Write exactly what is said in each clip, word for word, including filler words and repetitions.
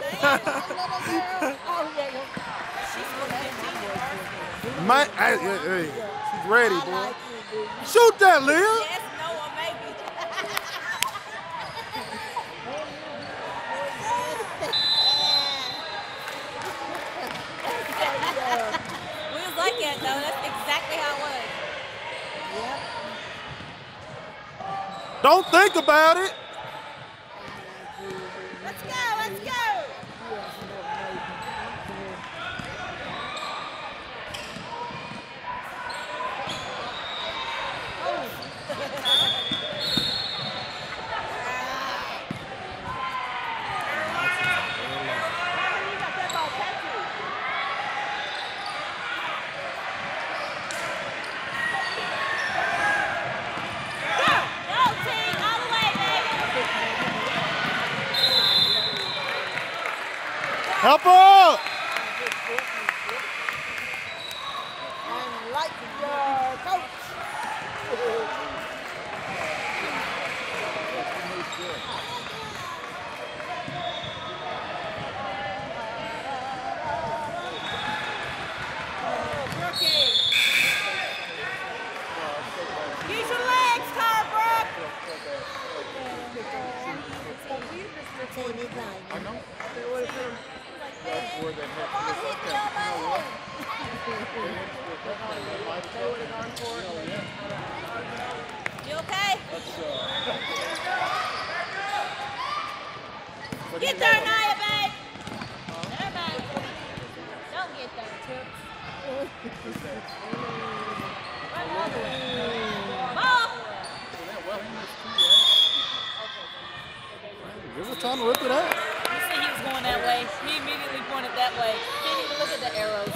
My, hey, hey, hey, she's ready, boy. Shoot that, Leah. Yes, no, or maybe. We was like that, though. That's exactly how it was. Don't think about it. Let's go, let's go. Help her! And like your coach. Use your legs, Tarbrook. I know. You okay? Get there, Naya, babe. There, babe. Don't get there, Chips. Run the other way. Ball. They were trying to rip it out. You see he was going that way. He immediately pointed that way. Didn't even look at the arrows.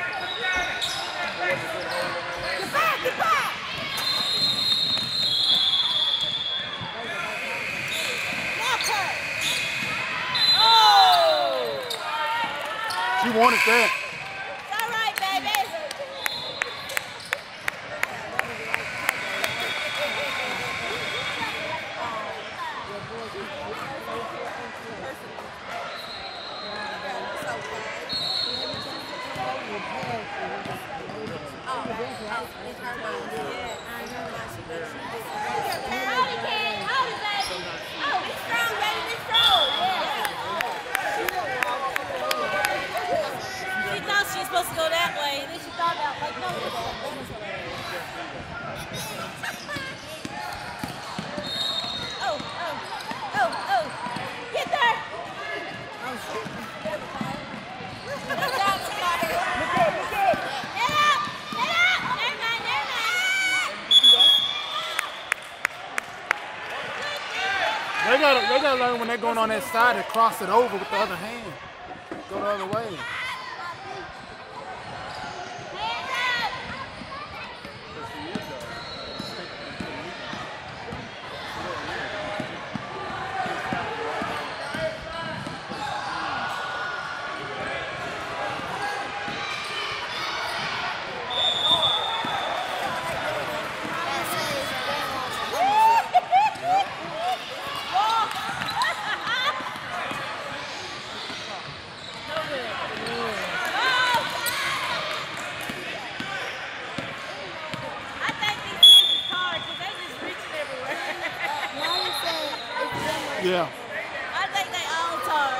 Get back, get back! Oh! She wanted that. It's all right, baby. Supposed to go that way, and then she thought about like no. Oh, oh, oh, oh! Get there! Oh shit! Good job, Scotty. Look at, look at. Get up! Get up! Never mind, never mind. They gotta, they gotta learn when they're going on that side to cross it over with the other hand. Go the other way. Yeah. I think they all talk.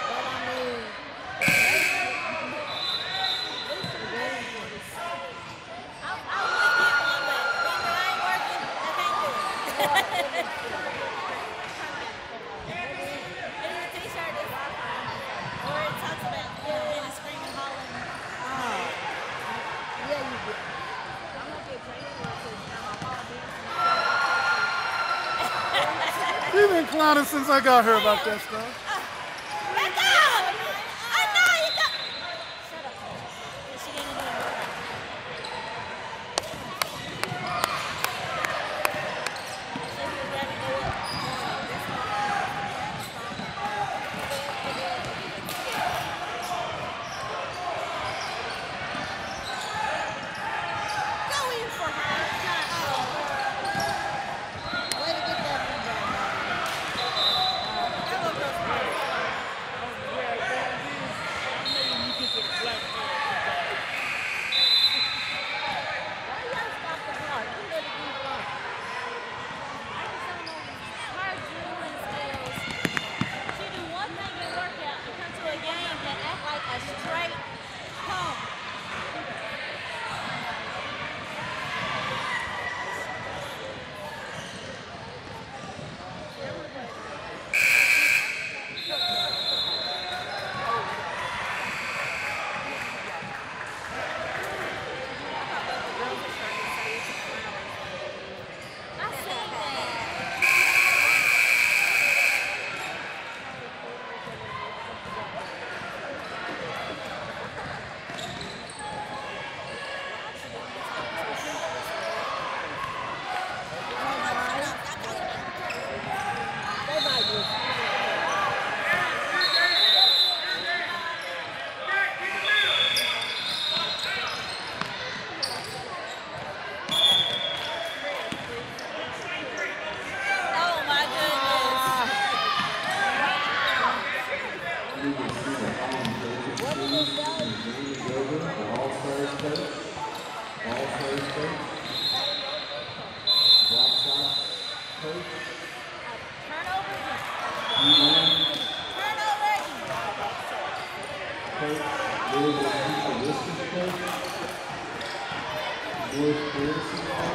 I, I would get one, but when I ain't working, I can't do it. There's a t-shirt that's where it talks about, you know, being a screaming, hollering. Oh. Yeah, you did. I'm going to get training because I'm a She's been clowning since I got her about that stuff. Fourth place,